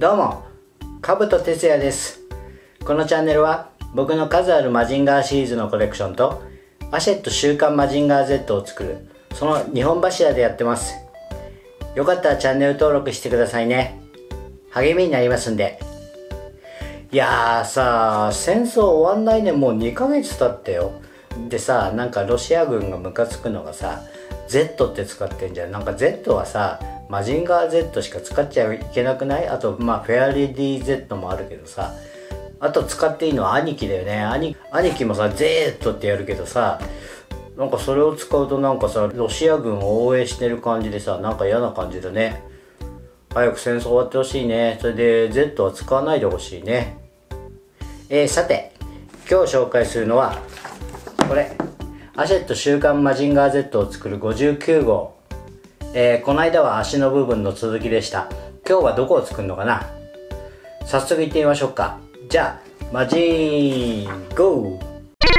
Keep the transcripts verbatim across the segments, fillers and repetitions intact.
どうも、かぶと哲也です。このチャンネルは僕の数あるマジンガーシリーズのコレクションとアシェット週刊マジンガー Z を作るそのにほん柱でやってます。よかったらチャンネル登録してくださいね。励みになりますんで。いやーさー、戦争終わんないね。もうにかげつ経ったよ。でさ、なんかロシア軍がムカつくのがさ Z って使ってんじゃん。なんか Z はさマジンガー Z しか使っちゃいけなくない？あとまあフェアレディ Z もあるけどさ、あと使っていいのは兄貴だよね。兄, 兄貴もさ Z ってやるけどさ、なんかそれを使うとなんかさロシア軍を応援してる感じでさ、なんか嫌な感じだね。早く戦争終わってほしいね。それで Z は使わないでほしいね。えー、さて今日紹介するのはこれ、アシェット週刊マジンガー Z を作るごじゅうきゅうごう、えー、この間は足の部分の続きでした。今日はどこを作るのかな。早速行ってみましょうか。じゃあマジンゴー。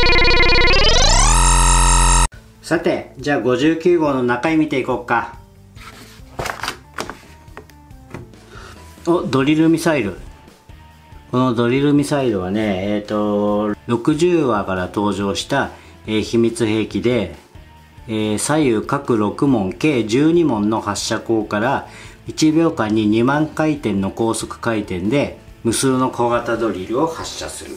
さてじゃあごじゅうきゅうごうの中身見ていこうか。お、ドリルミサイル。このドリルミサイルはね、えっとろくじゅうわから登場した、えー、秘密兵器で、えー、左右各ろくもん計じゅうにもんの発射口からいちびょうかんににまんかいてんの高速回転で無数の小型ドリルを発射する。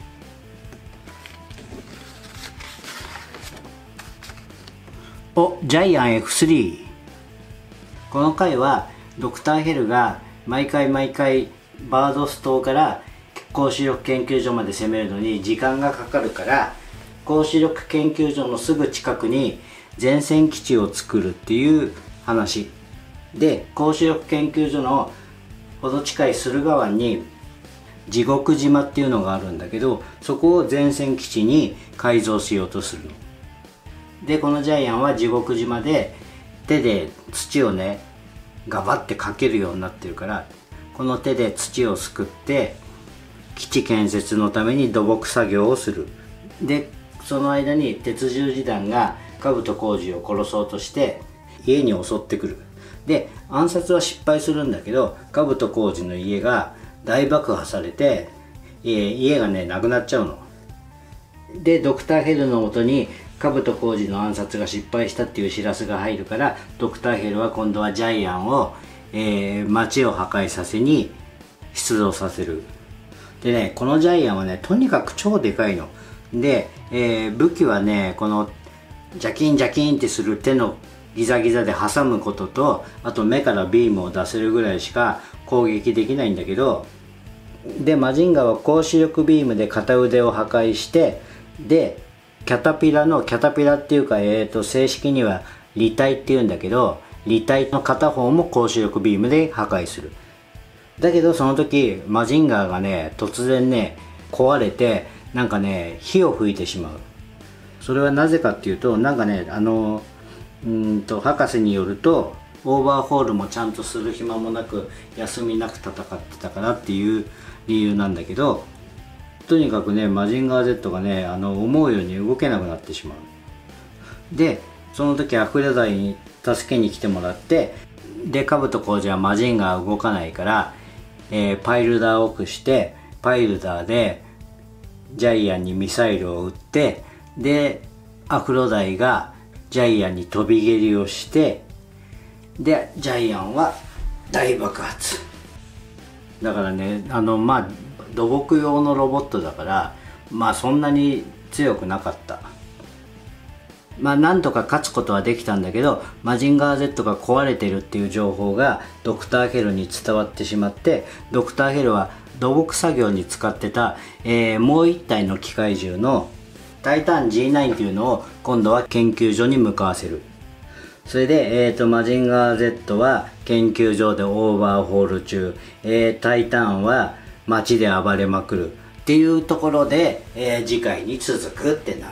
お、ジャイアン エフスリー。 この回はドクターヘルが毎回毎回バードス島から高視力研究所まで攻めるのに時間がかかるから、高視力研究所のすぐ近くに前線基地を作るっていう話で、高視力研究所のほど近い駿河湾に地獄島っていうのがあるんだけど、そこを前線基地に改造しようとするので、このジャイアンは地獄島で手で土をねガバってかけるようになってるから、この手で土をすくって基地建設のために土木作業をする。でその間に鉄十字団が兜浩二を殺そうとして家に襲ってくる。で暗殺は失敗するんだけど、兜浩二の家が大爆破されて家, 家がねなくなっちゃうので、ドクターヘルのもとに兜浩二の暗殺が失敗したっていう知らせが入るから、ドクターヘルは今度はジャイアンを、えー、街を破壊させに出動させる。でね、このジャイアンはねとにかく超でかいので、えー、武器はねこのジャキンジャキンってする手のギザギザで挟むことと、あと目からビームを出せるぐらいしか攻撃できないんだけど、でマジンガーは高視力ビームで片腕を破壊して、でキャタピラのキャタピラっていうか、えーと正式には履体っていうんだけど、履体の片方も高視力ビームで破壊する。だけどその時マジンガーがね突然ね壊れて、なんかね火を吹いてしまう。それはなぜかっていうと、なんかねあのうんと博士によると、オーバーホールもちゃんとする暇もなく休みなく戦ってたからっていう理由なんだけど、とにかくねマジンガー Z がねあの思うように動けなくなってしまう。でその時アフレダイに助けに来てもらって、で兜浩二はマジンガー動かないから、えー、パイルダーを駆して、パイルダーでジャイアンにミサイルを撃って、でアフロダイがジャイアンに飛び蹴りをして、でジャイアンは大爆発。だからねあのまあ土木用のロボットだから、まあそんなに強くなかった。まあなんとか勝つことはできたんだけど、マジンガー Z が壊れてるっていう情報がドクターヘルに伝わってしまって、ドクターヘルは土木作業に使ってた、えー、もう一体の機械銃のタイタン ジーナイン っていうのを今度は研究所に向かわせる。それで、えー、とマジンガー Z は研究所でオーバーホール中、えー、タイタンは街で暴れまくるっていうところで、えー、次回に続くってなる。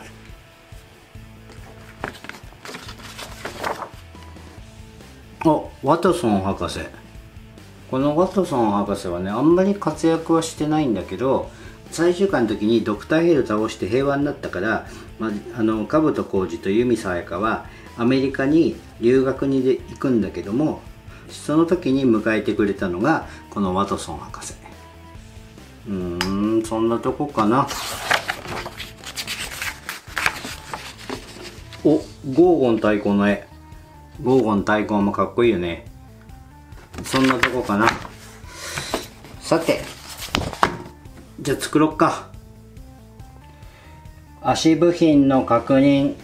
お、ワトソン博士。このワトソン博士はねあんまり活躍はしてないんだけど、最終回の時にドクターヘル倒して平和になったから、まあ、あの兜浩二と由美さやかはアメリカに留学にで行くんだけども、 その時に迎えてくれたのがこのワトソン博士。うーん、そんなとこかな。お、ゴーゴン太鼓の絵。ゴーゴン太鼓もかっこいいよね。そんなとこかな。さて、じゃあ作ろっか。足部品の確認。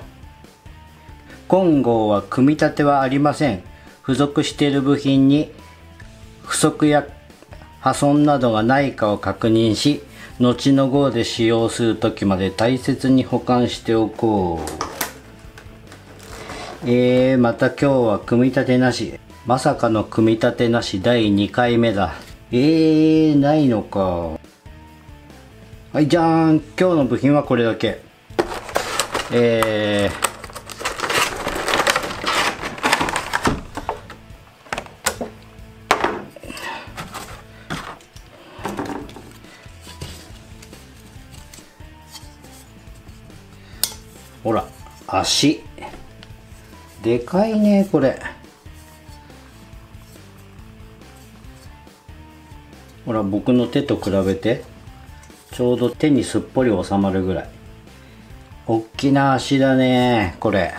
金剛は組み立てはありません。付属している部品に不足や破損などがないかを確認し、後の号で使用する時まで大切に保管しておこう。えー、また今日は組み立てなし。まさかの組み立てなしだいにかいめだ。えー、ないのか。はい、じゃーん。今日の部品はこれだけ。えー、ほら、足。でかいね、これ。ほら、僕の手と比べて、ちょうど手にすっぽり収まるぐらい。おっきな足だね、これ。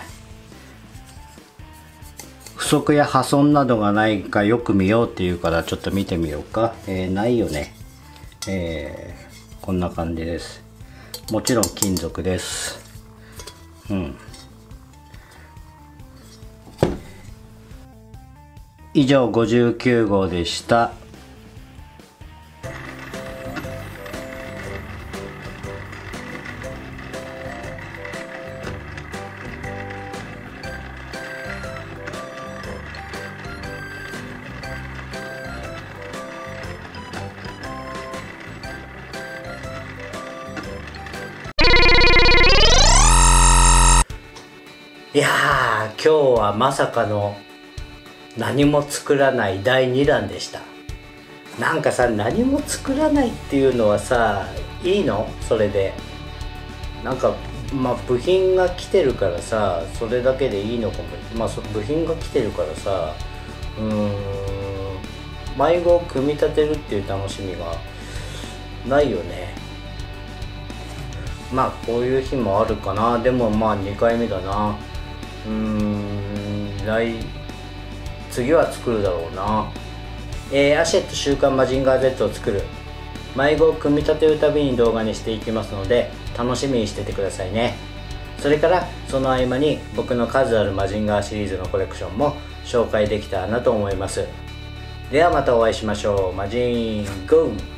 不足や破損などがないかよく見ようっていうから、ちょっと見てみようか。えー、ないよね。えー、こんな感じです。もちろん金属です。うん。以上ごじゅうきゅう号でした。いやー、今日はまさかの何も作らないだいに弾でした。なんかさ、何も作らないっていうのはさ、いいの？それでなんか、まあ部品が来てるからさ、それだけでいいのかも。まあ部品が来てるからさ、うーん、迷子を組み立てるっていう楽しみがないよね。まあこういう日もあるかな。でもまあにかいめだな。うーん、来次は作るだろうな。えー、アシェット週刊マジンガー Z を作る。迷子を組み立てるたびに動画にしていきますので、楽しみにしててくださいね。それからその合間に僕の数あるマジンガーシリーズのコレクションも紹介できたらなと思います。ではまたお会いしましょう。マジンゴー。